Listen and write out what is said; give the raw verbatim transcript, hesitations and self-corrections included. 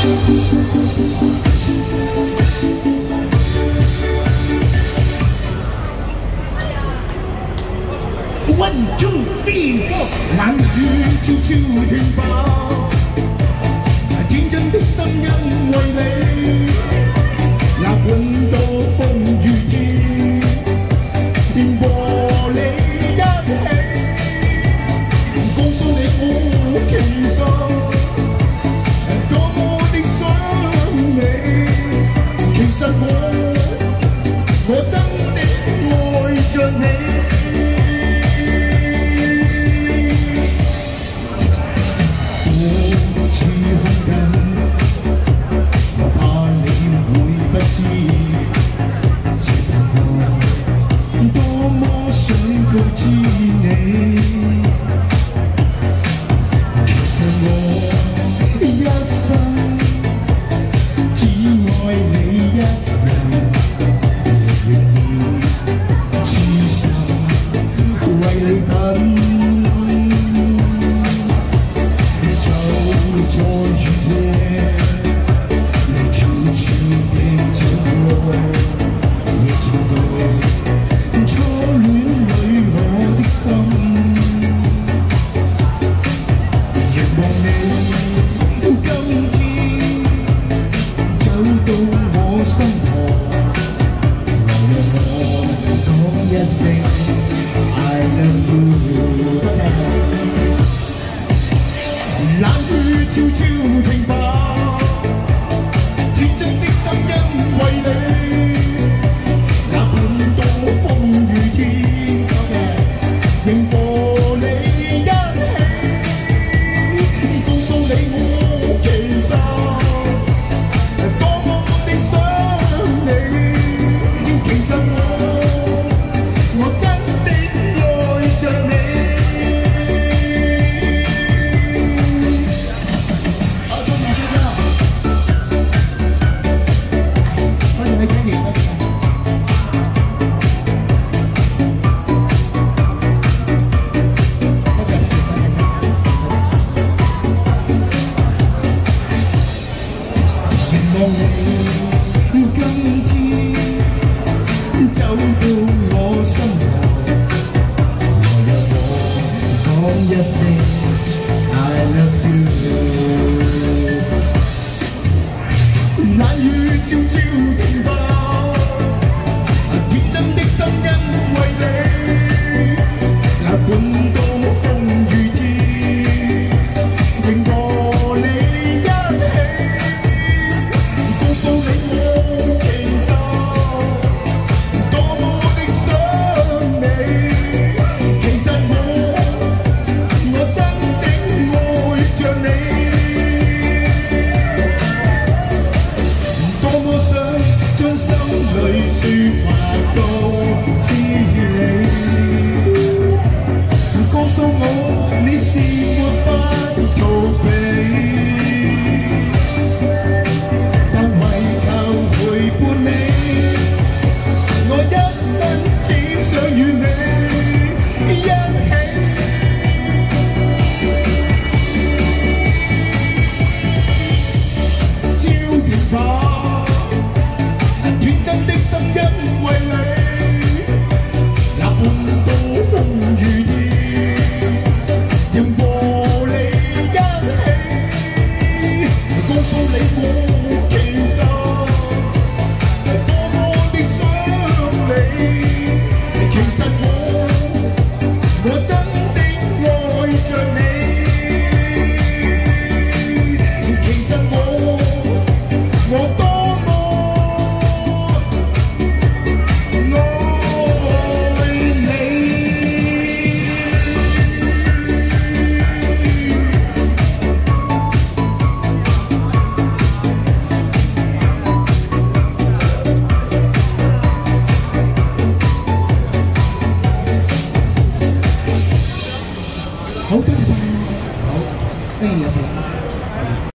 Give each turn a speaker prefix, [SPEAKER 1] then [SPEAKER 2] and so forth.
[SPEAKER 1] One two three four， 冷雨悄悄停爆，天真的心因為你，那管多風雨天，便和你一起，告訴你我其實多麼的想你，其實我我真的愛着你。 似空間，我怕你會不知，其實我多麼想告知你，其實我一生只愛你一人，願意痴心為你等。 在雨夜，你悄悄地走過，你知道初戀裏我的心，若望你今天走到我身旁，來讓我講一聲 I love you。 冷雨悄悄停爆，天真的心因為你，那般多風雨天，仍和你一起，告訴你我其實多麼的想你，其實我我真的愛着你。 望你今天走到我身旁，來讓我講一聲 I love you。冷雨悄悄停爆，天真的心因為你，那般多風雨天，仍和你一起。 告訴你我其實多麼的想你，其實我我真的愛着你，多麼想將心裏説話告知你，告訴我你是沒法逃避。 陪伴你，我一生只想與你一起。朝停吧，天真的心因為你，那般多風雨天，仍和你一起，告訴你我。